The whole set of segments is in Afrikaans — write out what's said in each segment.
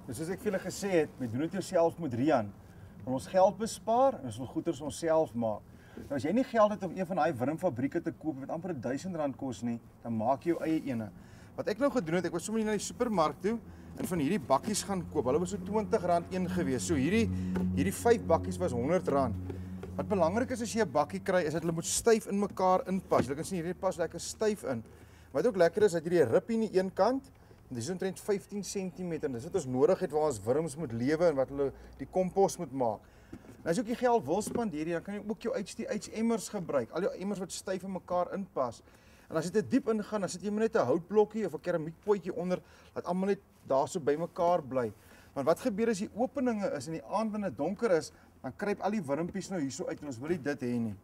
Dus soos ek vir julle gesê het, we doen dit jouself met Rian. Van ons geld bespaar en ons wil goeders onsself maak. Nou as jy nie geld het om een van daai wurmfabrieke te koop wat amper R1000 kos nie, dan maak jy jou eie ene. Wat ek nou gedoen het, ek was sommer na die supermark toe en van hierdie bakkies gaan koop. Hulle was so R20 een gewees. So hierdie 5 bakkies was R100. Wat belangrik is as jy 'n bakkie kry, is dat hulle moet styf in mekaar inpas. Jy kan sien hierdie pas lekker styf in. Wat ook lekker is dat hierdie rib in die een kant, en dis omtrent 15 cm. Dis wat ons nodig het waar ons wurms moet lewe en wat hulle die kompos moet maak. Nou as jy ook die geld wil spandeer, dan kan jy ook jou emmers gebruik. Al jou emmers wat styf in mekaar inpas. En as jy te diep ingaan, dan sit jy net 'n houtblokkie of 'n keramiekpotjie onder, dat almal net daarso by mekaar bly. Want wat gebeur as die openinge is in die aand wanneer dit donker is, dan kruip al die wurmpies nou hierso uit en ons wil nie dit hê nie.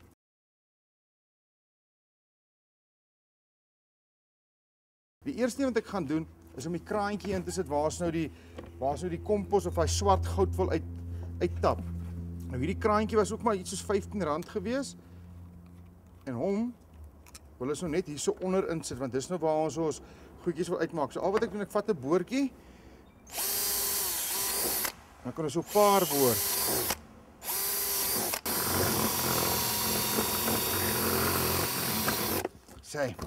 Die eerste ding wat ek gaan doen is om die kraantjie in te sit waar ons nou die kompos of daai swart goud wil uittap. Nou hierdie kraantjie was ook maar iets soos R15 gewees. En hom wil ons nou net hierso onder insit want dis nou waar ons goedjies wil uitmaak. So al wat ek doen, ek vat 'n boortjie. Dan kan ons so 'n paar boor. Sê.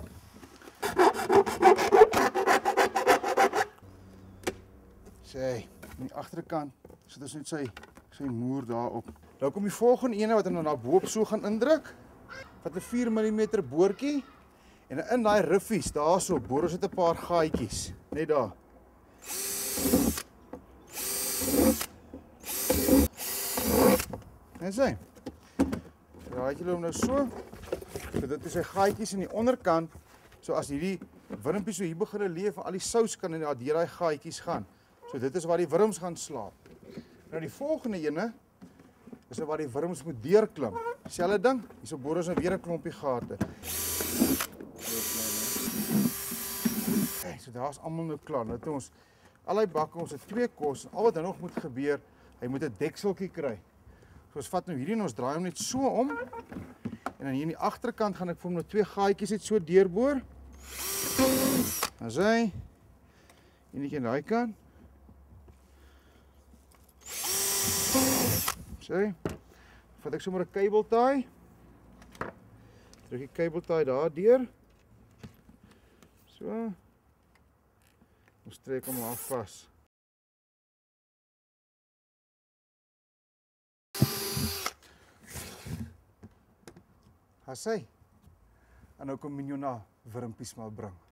Sê, aan die agterkant sit ons net sy moer daarop. Nou kom die volgende ene wat ons nou bo-op so gaan indruk. Vat 'n 4 mm boortjie en in daai riffies daarso boor ons net 'n paar gaatjies, net daar. En sê. Draai jy hom nou so. So dit is sy gaatjies aan die onderkant. So as hierdie wurmpies so hier begin leef en al die sous kan in daai gaatjies gaan. So dit is waar die wurms gaan slaap. Nou die volgende ene is waar die wurms moet deurklim. Selfde ding, hierso boor ons nou weer 'n klompie gate. Okay, so daar's almal nou klaar. Nou het ons al die bakke, ons het 2 kos. Al wat nou nog moet gebeur, hy moet 'n dekseltjie kry. So ons vat nou hierdie en ons draai hom net so om. En dan hier in die agterkant gaan ek vir hom nou 2 gaatjies net so deurboor. Dan sê enetjie aan daai kant. Sê, vat ek sommer 'n kabeltaai. Druk die kabeltaai daar deur. So. Ons trek hom af vas. Hasai. En nou kom Minjona wurmpies maar bring.